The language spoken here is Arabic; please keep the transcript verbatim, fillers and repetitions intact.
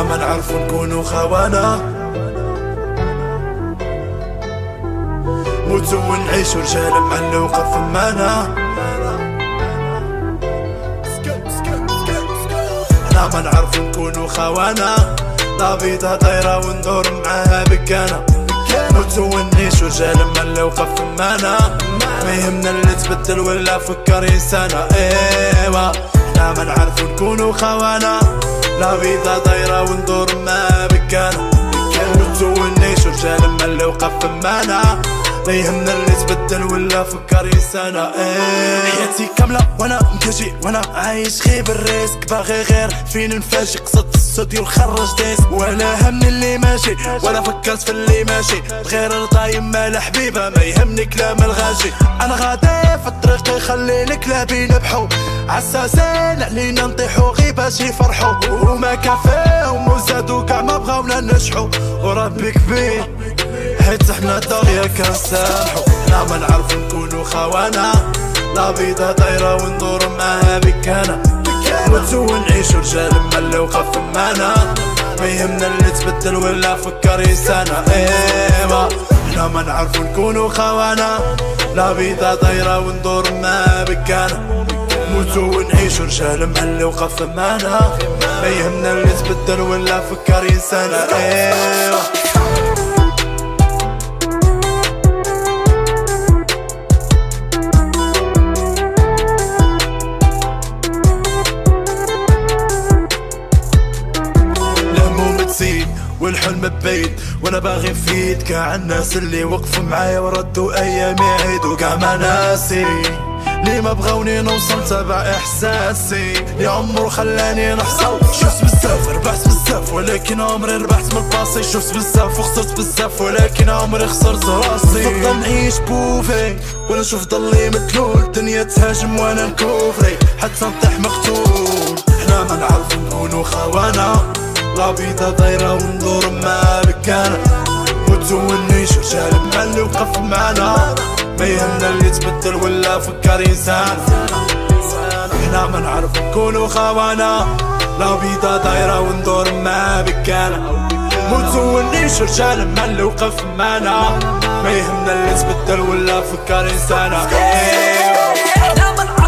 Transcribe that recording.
ما نعرفو نكونو خوانا، موتو ونعيشو رجال معلوقة فمانا. حنا ما نعرفو نكونو خوانا، لا بيضا دايرة وندور معاها بكانا. موتو ونعيشو رجال معلوقة فمانا، ما يهمنا اللي تبدل ولا فكر انسانا. ايوا حنا ما نعرفو نكونو خوانا، لا بيضا دايرة وندور معاها بكانا. موتو ونعيشو رجال معلوقة فمانا، ما يهمنا اللي تبدل ولا فكر انسانا. ايه حياتي كاملة وانا مكاجي وانا عايش غير بالريسك، باغي غير فين نفاجئ قصدت السوديو نخرج ديسك. ولا همني اللي ماشي ولا فكرت في اللي ماشي، غير رضا يما الحبيبة ما يهمني كلام الغاشي. انا غادي في الطريق يخلي الكلاب ينبحو، عساسين علينا نطيحو غير باش يفرحو، وما كافيهم وزادو كاع ما بغاونا نجحو. وربي كبير حيت حنا دغيا كنسامحو. حنا ما نعرفو نكونو خوانا، لا بيضا دايرة وندور معاها بكانا. موتو ونعيشو رجال معلوقة فمانا، ما يهمنا اللي تبدل ولا فكر انسانا. ايوا حنا ما نعرفو نكونو خوانا، لا بيضا دايرة وندور معاها بكانا. موتو ونعيشو رجال معلوقة فمانا، ما يهمنا اللي تبدل ولا فكر انسانا. ايوا والحلم بعيد وانا باغي نفيد كاع الناس اللي وقفوا معايا وردوا ايامي عيد، وكاع ما ناسي لي ما بغاوني نوصل تبع احساسي، لي عمرو خلاني نحصل. شفت بزاف ربحت بزاف ولكن عمري ربحت من الباسي، شفت بزاف وخسرت بزاف ولكن عمري خسرت راسي. نفضل نعيش بوفي ولا نشوف ضلي متلول، الدنيا تهاجم وانا نكوفري حتى نطيح مقتول. حنا ما نعرفو نكونو خوانا، لا بيضا دايرة وندور معاها بكانا. موتو ونعيشو رجال معلوقة فمانا، ما يهمنا اللي تبدل ولا فكر انسان. حنا ما نعرفو نكونو خوانا، لا بيضا دايرة وندور معاها بكانا. موتو ونعيشو رجال معلوقة فمانا، ما يهمنا اللي تبدل ولا فكر انسان.